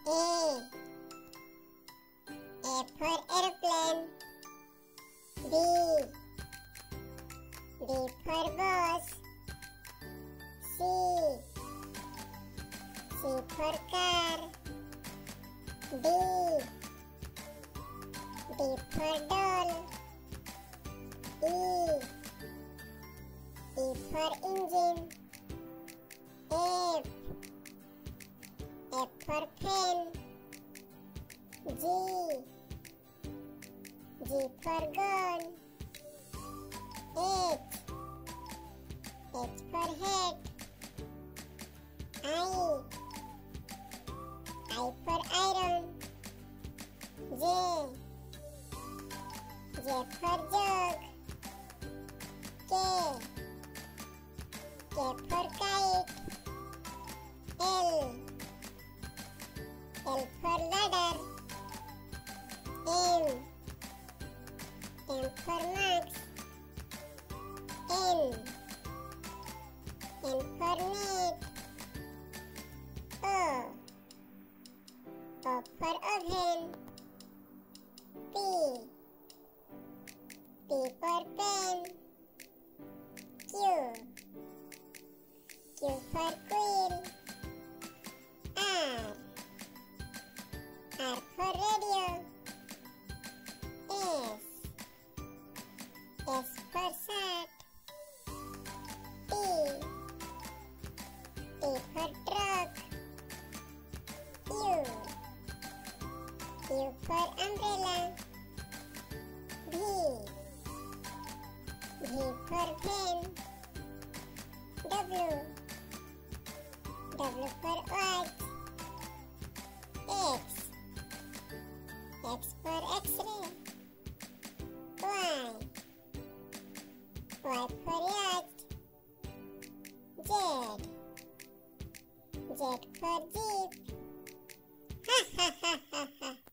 A. A for aeroplane. B. B for bus. C. C for car. D. D for doll. E. E for engine. F. F for pen. G. G for gun. H. H for hat. I. I for iron. J. J for jug. K. K for kite. L. L for ladder. M. M for max. N. N for net. O. O for oven. P. P for pen. Q. Q for queen. R. R for radio. S. S for shirt. T. T for truck. U. U for umbrella. V. V for pen. W. W for watch. X. X for X-ray. Y. Y for yacht. Z. Z for jeep. Ha ha ha ha ha.